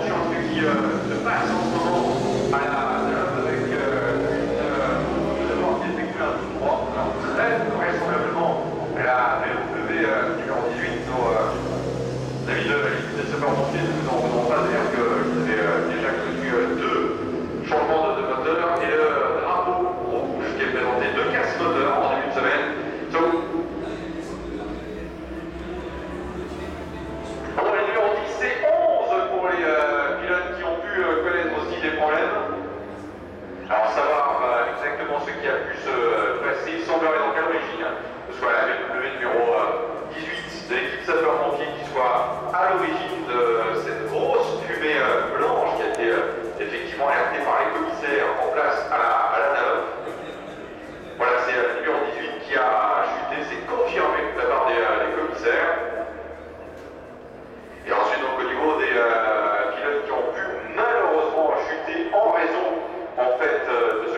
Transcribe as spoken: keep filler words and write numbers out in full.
sur ce qui euh, se passe en ce moment à la Neuve avec euh, une euh, demande qui effectue un tout droit. Alors très vraisemblablement la B M W euh, numéro dix-huit, nos euh, amis de l'équipe des sapeurs-pompiers ne nous en voudront pas dire qu'ils avaient euh, déjà connu euh, deux changements de, de moteur et le drapeau rouge qui est présenté deux casques moteurs en début de semaine. So, bon, les numéros dix et onze pour les euh, pilotes qui ont pu euh, connaître aussi des problèmes. Alors savoir euh, exactement ce qui a pu se euh, passer, il semblerait donc à l'origine que ce soit la B M W numéro euh, dix-huit de l'équipe sapeur-pompier qui soit à l'origine de cette grosse fumée euh, blanche qui a été euh, effectivement alertée par les commissaires en place à la, à la Neuve. Voilà, c'est euh, le numéro dix-huit qui a chuté, c'est confirmé de la part des, euh, des commissaires. Et ensuite, donc, au niveau des euh, pilotes qui ont pu malheureusement chuter en raison, en fait, euh, de ce